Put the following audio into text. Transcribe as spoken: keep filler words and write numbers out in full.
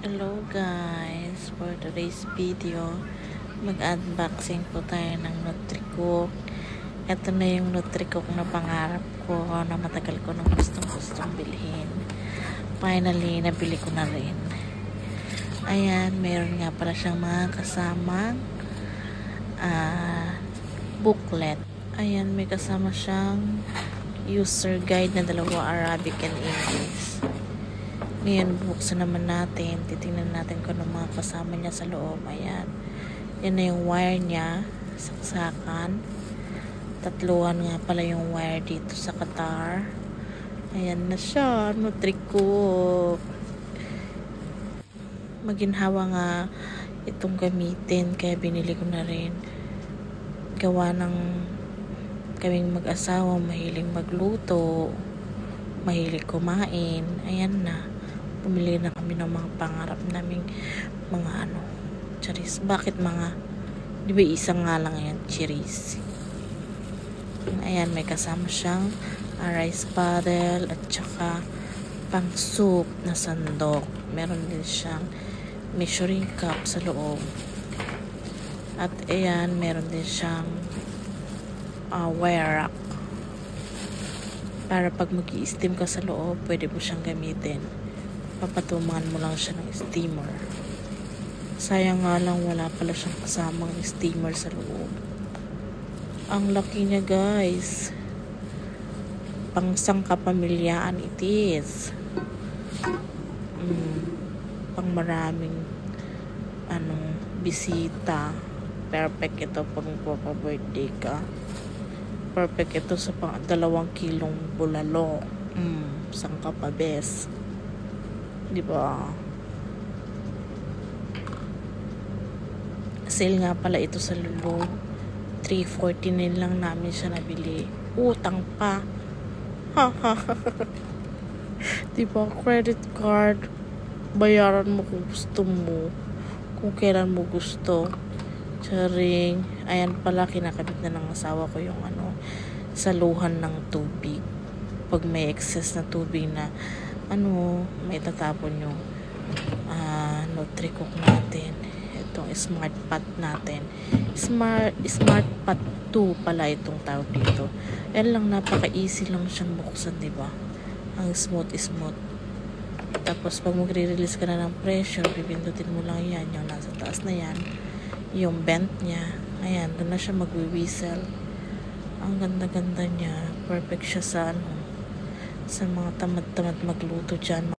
Hello guys, for today's video mag-unboxing po tayo ng Nutri-Cook. Ito na yung Nutri-Cook na pangarap ko na matagal ko nang gustong gustong bilhin. Finally, nabili ko na rin. Ayan, meron nga pala siyang mga kasamang uh, booklet. Ayan, may kasama siyang user guide na dalawa, Arabic and English. Ngayon, buksan naman natin. Titingnan natin kung ano mga kasama niya sa loob. Ayan. Yan na yung wire niya. Saksakan. Tatluhan nga pala yung wire dito sa Qatar. Ayan na siya. Nutri-Cook. Maginhawa nga itong gamitin. Kaya binili ko na rin. Gawa ng kaming mag-asawa. Mahilig magluto. Mahilig kumain. Ayan na. Pumili na kami ng mga pangarap naming mga ano, charis. Bakit mga, di ba isang nga lang yan, charis. Ayan, may kasama siyang uh, rice paddle at saka pang soup na sandok. Meron din siyang measuring cup sa loob. At ayan, meron din siyang uh, wire rack. Para pag mag-i-steam ka sa loob, pwede mo siyang gamitin. Papatumangan mo lang siya ng steamer. Sayang nga lang wala pala siyang kasamang steamer sa loob. Ang laki niya guys. Pang sangkapamilyaan it is. Mm, pang maraming anong bisita. Perfect ito pag magpapa-birthday ka. Perfect ito sa pang dalawang kilong bulalo. Mm, sangkapabes. Diba? Sale nga pala ito sa Lulu. three forty-nine lang namin siya nabili. Utang pa. Diba? Credit card. Bayaran mo kung gusto mo. Kung kailan mo gusto. Charing. Ayan pala, kinakabit na ng asawa ko yung ano, saluhan ng tubig. Pag may excess na tubig na ano, may tatapon yung uh, Nutri-Cook natin. Itong smart pot natin. Smart, smart pot two pala itong tawag dito. Yan lang, napaka-easy lang siyang buksan, diba? Ang smooth-smooth. Tapos, pag magre-release ka na ng pressure, pipindutin mo lang yan. Yung nasa taas na yan. Yung vent niya. Ayan, doon na siya mag-whistle. Ang ganda-ganda niya. Perfect siya sa ano, sa mga tamad-tamad magluto dyan.